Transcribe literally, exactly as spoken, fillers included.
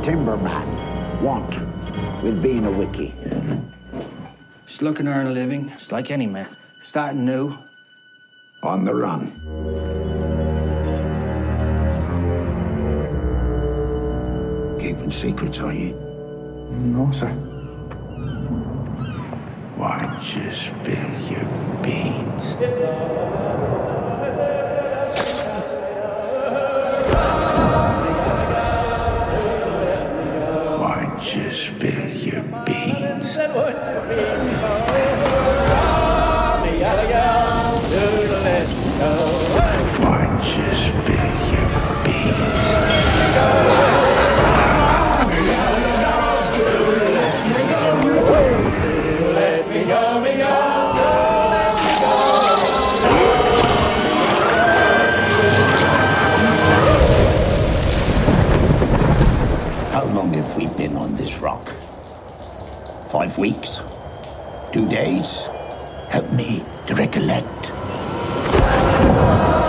timberman want with being a wickie? Just looking to earn a living, just like any man. Starting new. On the run. Keeping secrets, are you? No, sir. Why don't you spill your beans? Why don't you spill your beans? Why don't you spill your beans? How long have we been on this rock? Five weeks? Two days? Help me to recollect.